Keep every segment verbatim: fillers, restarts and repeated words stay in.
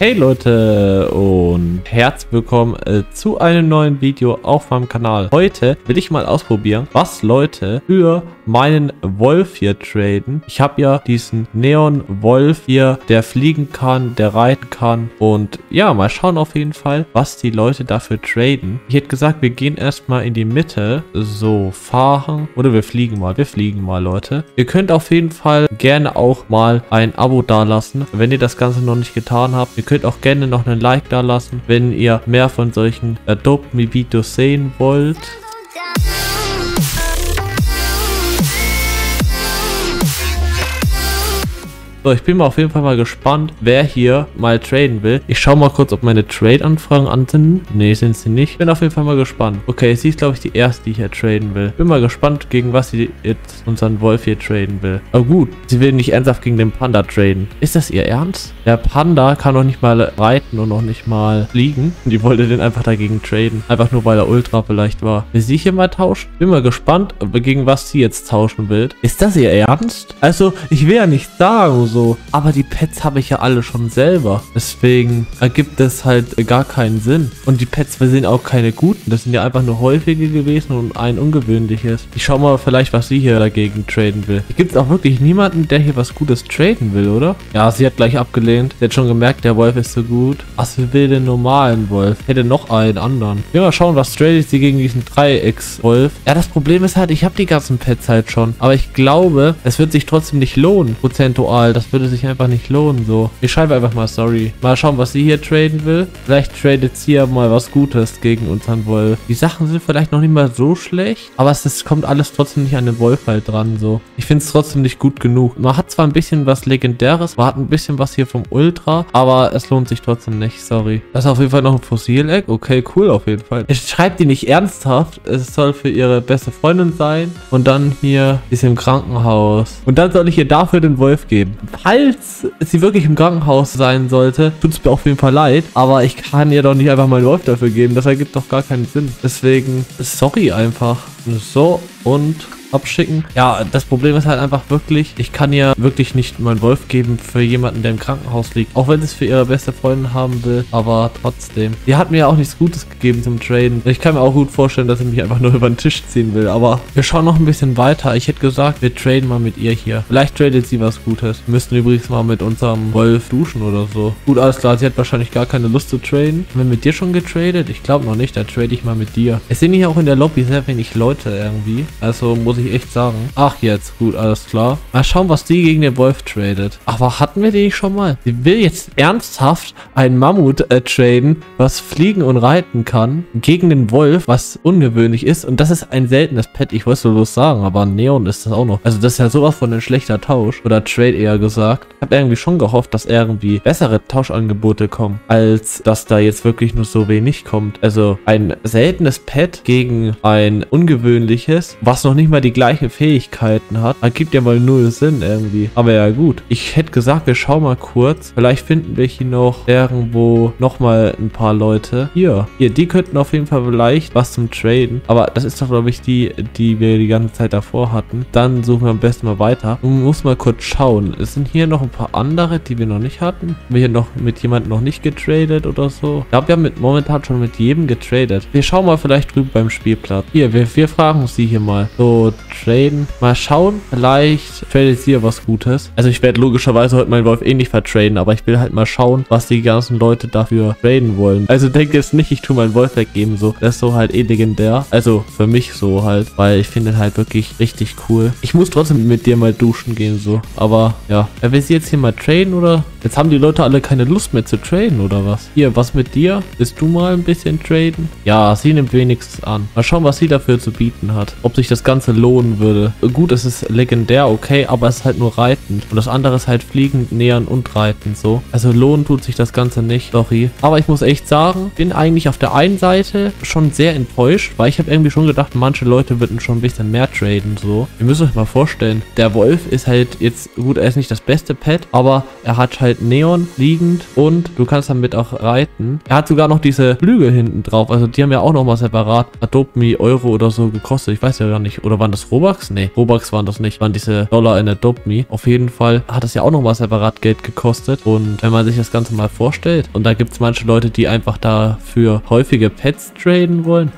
Hey Leute und herzlich willkommen äh, zu einem neuen Video auf meinem Kanal. Heute will ich mal ausprobieren, was Leute für meinen Wolf hier traden. Ich habe ja diesen Neon Wolf hier, der fliegen kann, der reiten kann und ja, mal schauen auf jeden Fall, was die Leute dafür traden. Ich hätte gesagt, wir gehen erstmal in die Mitte, so fahren oder wir fliegen mal, wir fliegen mal Leute. Ihr könnt auf jeden Fall gerne auch mal ein Abo dalassen, wenn ihr das Ganze noch nicht getan habt. Ihr könnt auch gerne noch einen Like da lassen, wenn ihr mehr von solchen Adopt Me Videos sehen wollt. So, ich bin mal auf jeden Fall mal gespannt, wer hier mal traden will. Ich schaue mal kurz, ob meine Trade-Anfragen an sind. Ne, sind sie nicht. Bin auf jeden Fall mal gespannt. Okay, sie ist, glaube ich, die erste, die hier traden will. Bin mal gespannt, gegen was sie jetzt unseren Wolf hier traden will. Aber gut, sie will nicht ernsthaft gegen den Panda traden. Ist das ihr Ernst? Der Panda kann noch nicht mal reiten und noch nicht mal fliegen. Die wollte den einfach dagegen traden. Einfach nur, weil er Ultra vielleicht war. Will sie hier mal tauschen? Bin mal gespannt, gegen was sie jetzt tauschen will. Ist das ihr Ernst? Also, ich will ja nicht sagen, so, aber die Pets habe ich ja alle schon selber. Deswegen ergibt das halt gar keinen Sinn. Und die Pets, wir sind auch keine guten. Das sind ja einfach nur häufige gewesen und ein ungewöhnliches. Ich schau mal vielleicht, was sie hier dagegen traden will. Hier gibt es auch wirklich niemanden, der hier was Gutes traden will, oder? Ja, sie hat gleich abgelehnt. Sie hat schon gemerkt, der Wolf ist so gut. Was will den normalen Wolf? Hätte noch einen anderen. Ja, mal schauen, was tradet sie gegen diesen Dreiecks-Wolf. Ja, das Problem ist halt, ich habe die ganzen Pets halt schon. Aber ich glaube, es wird sich trotzdem nicht lohnen, prozentual. Das würde sich einfach nicht lohnen, so. Ich schreibe einfach mal sorry. Mal schauen, was sie hier traden will. Vielleicht tradet sie ja mal was Gutes gegen unseren Wolf. Die Sachen sind vielleicht noch nicht mal so schlecht, aber es ist, kommt alles trotzdem nicht an den Wolf halt dran, so. Ich finde es trotzdem nicht gut genug. Man hat zwar ein bisschen was Legendäres, man hat ein bisschen was hier vom Ultra, aber es lohnt sich trotzdem nicht, sorry. Das ist auf jeden Fall noch ein Fossil-Egg. Okay, cool auf jeden Fall. Ich schreibe die nicht ernsthaft. Es soll für ihre beste Freundin sein und dann hier ist sie im Krankenhaus. Und dann soll ich ihr dafür den Wolf geben. Falls sie wirklich im Krankenhaus sein sollte, tut es mir auf jeden Fall leid, aber ich kann ihr doch nicht einfach meinen Wolf dafür geben. Das ergibt doch gar keinen Sinn. Deswegen, sorry einfach. So, und abschicken. Ja, das Problem ist halt einfach wirklich, ich kann ihr wirklich nicht meinen Wolf geben für jemanden, der im Krankenhaus liegt. Auch wenn sie es für ihre beste Freundin haben will, aber trotzdem. Die hat mir ja auch nichts Gutes gegeben zum Traden. Ich kann mir auch gut vorstellen, dass sie mich einfach nur über den Tisch ziehen will, aber wir schauen noch ein bisschen weiter. Ich hätte gesagt, wir traden mal mit ihr hier. Vielleicht tradet sie was Gutes. Wir müssten übrigens mal mit unserem Wolf duschen oder so. Gut, alles klar, sie hat wahrscheinlich gar keine Lust zu traden. Haben wir mit dir schon getradet? Ich glaube noch nicht, da trade ich mal mit dir. Es sind hier auch in der Lobby sehr wenig Leute irgendwie. Also muss ich echt sagen. Ach, jetzt. Gut, alles klar. Mal schauen, was die gegen den Wolf tradet. Aber hatten wir die schon mal? Sie will jetzt ernsthaft einen Mammut äh, traden, was fliegen und reiten kann, gegen den Wolf, was ungewöhnlich ist. Und das ist ein seltenes Pet. Ich wollte es bloß sagen, aber Neon ist das auch noch. Also das ist ja sowas von ein schlechter Tausch. Oder Trade eher gesagt. Ich habe irgendwie schon gehofft, dass irgendwie bessere Tauschangebote kommen, als dass da jetzt wirklich nur so wenig kommt. Also ein seltenes Pet gegen ein ungewöhnliches, was noch nicht mal die gleiche Fähigkeiten hat, ergibt ja mal null Sinn irgendwie. Aber ja gut. Ich hätte gesagt, wir schauen mal kurz. Vielleicht finden wir hier noch irgendwo nochmal ein paar Leute. Hier. Hier, die könnten auf jeden Fall vielleicht was zum Traden. Aber das ist doch, glaube ich, die, die wir die ganze Zeit davor hatten. Dann suchen wir am besten mal weiter. Und muss mal kurz schauen. Es sind hier noch ein paar andere, die wir noch nicht hatten. Haben wir hier noch mit jemandem noch nicht getradet oder so? Ich glaube, wir haben mit, momentan schon mit jedem getradet. Wir schauen mal vielleicht drüben beim Spielplatz. Hier, wir, wir fragen sie hier mal. So, Traden. Mal schauen, vielleicht tradet sie ja was Gutes. Also ich werde logischerweise heute meinen Wolf eh nicht vertraden, aber ich will halt mal schauen, was die ganzen Leute dafür traden wollen. Also denke jetzt nicht, ich tue meinen Wolf weggeben, so. Das ist so halt eh legendär. Also für mich so halt, weil ich finde halt wirklich richtig cool. Ich muss trotzdem mit dir mal duschen gehen, so. Aber ja, er will sie jetzt hier mal traden oder? Jetzt haben die Leute alle keine Lust mehr zu traden oder was? Hier, was mit dir? Willst du mal ein bisschen traden? Ja, sie nimmt wenigstens an. Mal schauen, was sie dafür zu bieten hat. Ob sich das Ganze lohnen würde. Gut, es ist legendär, okay, aber es ist halt nur reitend. Und das andere ist halt fliegend, nähern und reiten, so. Also lohnen tut sich das Ganze nicht, sorry. Aber ich muss echt sagen, bin eigentlich auf der einen Seite schon sehr enttäuscht, weil ich habe irgendwie schon gedacht, manche Leute würden schon ein bisschen mehr traden, so. Ihr müsst euch mal vorstellen, der Wolf ist halt jetzt, gut, er ist nicht das beste Pet, aber er hat halt Neon liegend und du kannst damit auch reiten. Er hat sogar noch diese Flügel hinten drauf, also die haben ja auch nochmal separat Adopt Me Euro oder so gekostet. Ich weiß ja gar nicht, oder waren Waren das Robux? Nee, Robux waren das nicht. Waren diese Dollar in Adopt Me. Auf jeden Fall hat das ja auch nochmal separat Geld gekostet. Und wenn man sich das Ganze mal vorstellt, und da gibt es manche Leute, die einfach dafür häufige Pets traden wollen.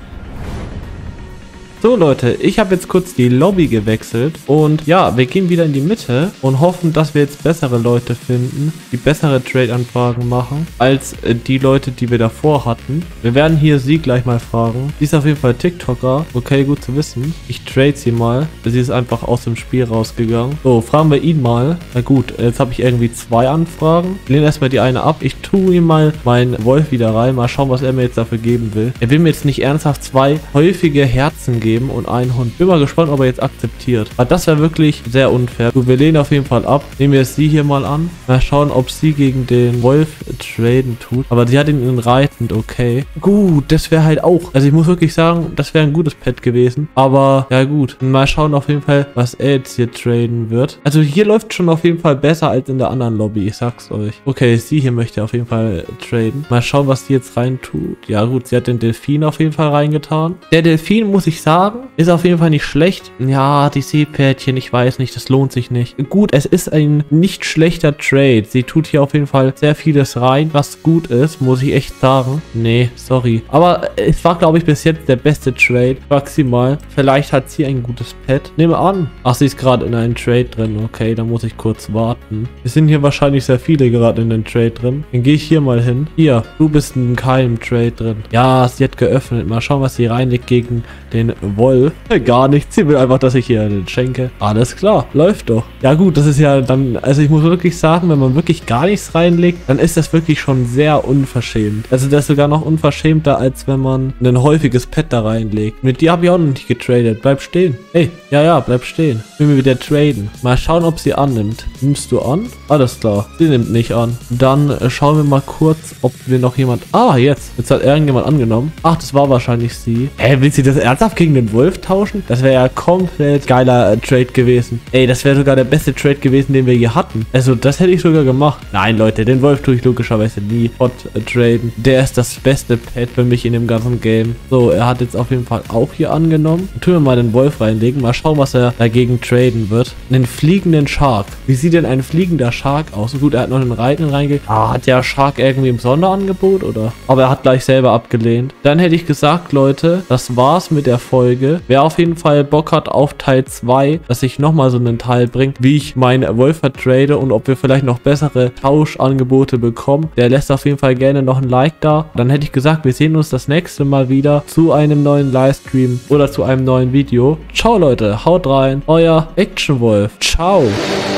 So Leute, ich habe jetzt kurz die Lobby gewechselt und ja, wir gehen wieder in die Mitte und hoffen, dass wir jetzt bessere Leute finden, die bessere Trade-Anfragen machen, als äh, die Leute, die wir davor hatten. Wir werden hier sie gleich mal fragen. Sie ist auf jeden Fall TikToker, okay, gut zu wissen. Ich trade sie mal, sie ist einfach aus dem Spiel rausgegangen. So, fragen wir ihn mal. Na gut, jetzt habe ich irgendwie zwei Anfragen. Ich lehne erstmal die eine ab. Ich tue ihm mal meinen Wolf wieder rein, mal schauen, was er mir jetzt dafür geben will. Er will mir jetzt nicht ernsthaft zwei häufige Herzen geben und einen Hund. Bin mal gespannt, ob er jetzt akzeptiert. Weil das wäre wirklich sehr unfair. So, wir lehnen auf jeden Fall ab. Nehmen wir jetzt sie hier mal an. Mal schauen, ob sie gegen den Wolf traden tut. Aber sie hat ihn in reitend, okay. Gut, das wäre halt auch. Also ich muss wirklich sagen, das wäre ein gutes Pet gewesen. Aber ja gut. Mal schauen auf jeden Fall, was er jetzt hier traden wird. Also hier läuft schon auf jeden Fall besser als in der anderen Lobby. Ich sag's euch. Okay, sie hier möchte auf jeden Fall traden. Mal schauen, was sie jetzt rein tut. Ja gut, sie hat den Delfin auf jeden Fall reingetan. Der Delfin, muss ich sagen, ist auf jeden Fall nicht schlecht. Ja, die Seepferdchen, ich weiß nicht, das lohnt sich nicht. Gut, es ist ein nicht schlechter Trade. Sie tut hier auf jeden Fall sehr vieles rein, was gut ist, muss ich echt sagen. Nee, sorry. Aber es war, glaube ich, bis jetzt der beste Trade. Maximal. Vielleicht hat sie ein gutes Pet. Nehme an. Ach, sie ist gerade in einem Trade drin. Okay, da muss ich kurz warten. Es sind hier wahrscheinlich sehr viele gerade in den Trade drin. Dann gehe ich hier mal hin. Hier, du bist in keinem Trade drin. Ja, sie hat geöffnet. Mal schauen, was sie reinlegt gegen den Wolf. Gar nichts. Sie will einfach, dass ich hier den schenke. Alles klar. Läuft doch. Ja gut, das ist ja dann, also ich muss wirklich sagen, wenn man wirklich gar nichts reinlegt, dann ist das wirklich schon sehr unverschämt. Also das ist sogar noch unverschämter, als wenn man ein häufiges Pet da reinlegt. Mit dir habe ich auch noch nicht getradet. Bleib stehen. Hey, ja, ja, bleib stehen. Will mir wieder traden. Mal schauen, ob sie annimmt. Nimmst du an? Alles klar. Sie nimmt nicht an. Dann äh, schauen wir mal kurz, ob wir noch jemand... Ah, jetzt. Jetzt hat irgendjemand angenommen. Ach, das war wahrscheinlich sie. Hä, will sie das ernsthaft gegen den Wolf tauschen? Das wäre ja komplett geiler äh, Trade gewesen. Ey, das wäre sogar der beste Trade gewesen, den wir hier hatten. Also, das hätte ich sogar gemacht. Nein, Leute, den Wolf tue ich logischerweise nie hot äh, traden. Der ist das beste Pet für mich in dem ganzen Game. So, er hat jetzt auf jeden Fall auch hier angenommen. Tun wir mal den Wolf reinlegen. Mal schauen, was er dagegen traden wird. Einen fliegenden Shark. Wie sieht denn ein fliegender Shark aus? Gut, er hat noch einen Reiten reingelegt. Ah, hat der Shark irgendwie im Sonderangebot, oder? Aber er hat gleich selber abgelehnt. Dann hätte ich gesagt, Leute, das war's mit der Folge. Wer auf jeden Fall Bock hat auf Teil zwei, dass ich nochmal so einen Teil bringe, wie ich meinen Wolf vertrade und ob wir vielleicht noch bessere Tauschangebote bekommen, der lässt auf jeden Fall gerne noch ein Like da. Dann hätte ich gesagt, wir sehen uns das nächste Mal wieder zu einem neuen Livestream oder zu einem neuen Video. Ciao Leute, haut rein, euer Action Wolf. Ciao.